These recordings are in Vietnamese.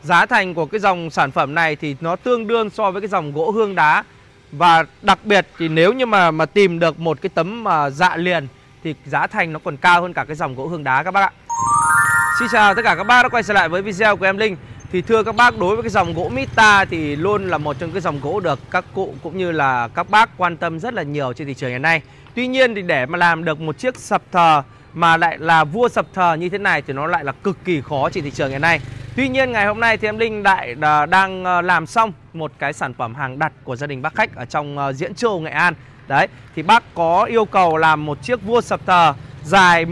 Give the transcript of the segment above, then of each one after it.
Giá thành của cái dòng sản phẩm này thì nó tương đương so với cái dòng gỗ hương đá. Và đặc biệt thì nếu như mà tìm được một cái tấm dạ liền thì giá thành nó còn cao hơn cả cái dòng gỗ hương đá các bác ạ. Xin chào tất cả các bác đã quay trở lại với video của em Linh. Thì thưa các bác, đối với cái dòng gỗ Mita thì luôn là một trong cái dòng gỗ được các cụ cũng như là các bác quan tâm rất là nhiều trên thị trường hiện nay. Tuy nhiên thì để mà làm được một chiếc sập thờ mà lại là vua sập thờ như thế này thì nó lại là cực kỳ khó trên thị trường hiện nay. Tuy nhiên ngày hôm nay thì em Linh đang làm xong một cái sản phẩm hàng đặt của gia đình bác khách ở trong Diễn Châu, Nghệ An. Đấy, thì bác có yêu cầu làm một chiếc vua sập thờ dài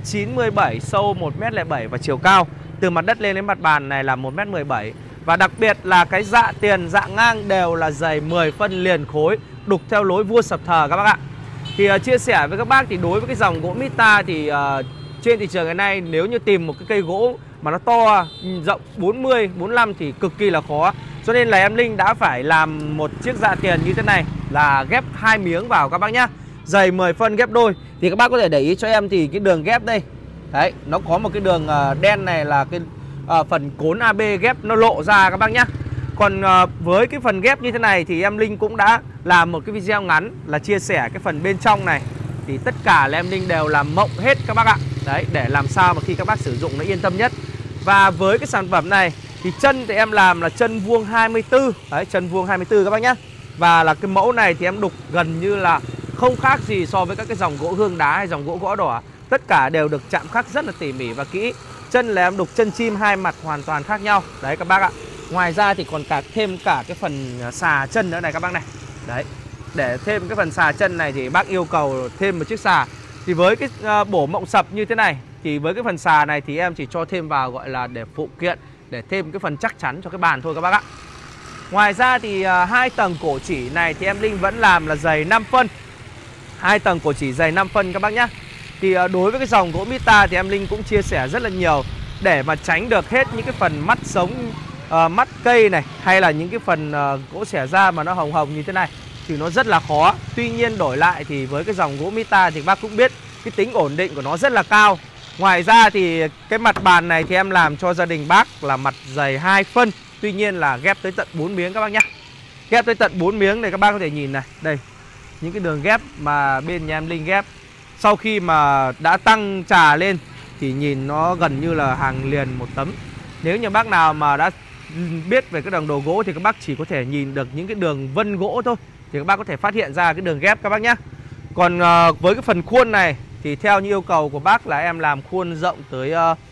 1m97, sâu 1m07 và chiều cao từ mặt đất lên đến mặt bàn này là 1m17. Và đặc biệt là cái dạ tiền, dạ ngang đều là dày 10 phân liền khối, đục theo lối vua sập thờ các bác ạ. Thì chia sẻ với các bác thì đối với cái dòng gỗ Mita thì trên thị trường hiện nay nếu như tìm một cái cây gỗ mà nó to, rộng 40, 45 thì cực kỳ là khó. Cho nên là em Linh đã phải làm một chiếc dạ tiền như thế này là ghép 2 miếng vào các bác nhá. Dày 10 phân ghép đôi. Thì các bác có thể để ý cho em thì cái đường ghép đây. Đấy, nó có một cái đường đen này là cái phần cốn AB ghép nó lộ ra các bác nhá. Còn với cái phần ghép như thế này thì em Linh cũng đã làm một cái video ngắn là chia sẻ cái phần bên trong này. Thì tất cả là em Linh đều làm mộng hết các bác ạ. Đấy, để làm sao mà khi các bác sử dụng nó yên tâm nhất. Và với cái sản phẩm này thì chân thì em làm là chân vuông 24. Đấy, chân vuông 24 các bác nhá. Và là cái mẫu này thì em đục gần như là không khác gì so với các cái dòng gỗ hương đá hay dòng gỗ gõ đỏ. Tất cả đều được chạm khắc rất là tỉ mỉ và kỹ. Chân là em đục chân chim hai mặt hoàn toàn khác nhau. Đấy các bác ạ. Ngoài ra thì còn thêm cả cái phần xà chân nữa này các bác này. Đấy, để thêm cái phần xà chân này thì bác yêu cầu thêm một chiếc xà. Thì với cái bổ mộng sập như thế này thì với cái phần xà này thì em chỉ cho thêm vào gọi là để phụ kiện, để thêm cái phần chắc chắn cho cái bàn thôi các bác ạ. Ngoài ra thì hai tầng cổ chỉ này thì em Linh vẫn làm là dày 5 phân. Hai tầng cổ chỉ dày 5 phân các bác nhá. Thì đối với cái dòng gỗ Mita thì em Linh cũng chia sẻ rất là nhiều để mà tránh được hết những cái phần mắt sống, mắt cây này hay là những cái phần gỗ xẻ ra mà nó hồng hồng như thế này thì nó rất là khó. Tuy nhiên đổi lại thì với cái dòng gỗ Mita thì bác cũng biết cái tính ổn định của nó rất là cao. Ngoài ra thì cái mặt bàn này thì em làm cho gia đình bác là mặt dày 2 phân. Tuy nhiên là ghép tới tận 4 miếng các bác nhá. Ghép tới tận 4 miếng này các bác có thể nhìn này. Đây, những cái đường ghép mà bên nhà em Linh ghép. Sau khi mà đã tăng trà lên thì nhìn nó gần như là hàng liền một tấm. Nếu như bác nào mà đã biết về cái đồng đồ gỗ thì các bác chỉ có thể nhìn được những cái đường vân gỗ thôi, thì các bác có thể phát hiện ra cái đường ghép các bác nhé. Còn với cái phần khuôn này thì theo như yêu cầu của bác là em làm khuôn rộng tới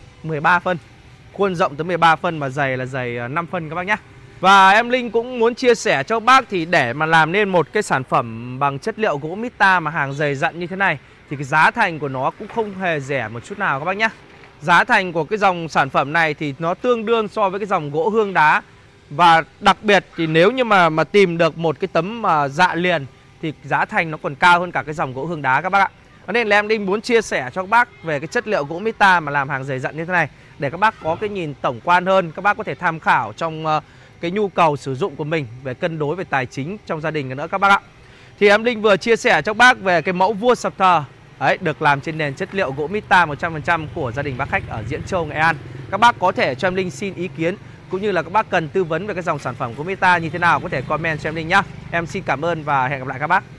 13 phân. Khuôn rộng tới 13 phân và dày là dày 5 phân các bác nhé. Và em Linh cũng muốn chia sẻ cho bác thì để mà làm nên một cái sản phẩm bằng chất liệu gỗ Mita mà hàng dày dặn như thế này thì cái giá thành của nó cũng không hề rẻ một chút nào các bác nhé. Giá thành của cái dòng sản phẩm này thì nó tương đương so với cái dòng gỗ hương đá. Và đặc biệt thì nếu như mà tìm được một cái tấm dạ liền thì giá thành nó còn cao hơn cả cái dòng gỗ hương đá các bác ạ. Cho nên là em Linh muốn chia sẻ cho các bác về cái chất liệu gỗ Mita mà làm hàng dày dặn như thế này để các bác có cái nhìn tổng quan hơn. Các bác có thể tham khảo trong cái nhu cầu sử dụng của mình về cân đối về tài chính trong gia đình nữa các bác ạ. Thì em Linh vừa chia sẻ cho bác về cái mẫu vua sập thờ. Đấy, được làm trên nền chất liệu gỗ Mita 100% của gia đình bác khách ở Diễn Châu, Nghệ An. Các bác có thể cho em Linh xin ý kiến cũng như là các bác cần tư vấn về cái dòng sản phẩm của Mita như thế nào có thể comment cho em Linh nhá. Em xin cảm ơn và hẹn gặp lại các bác.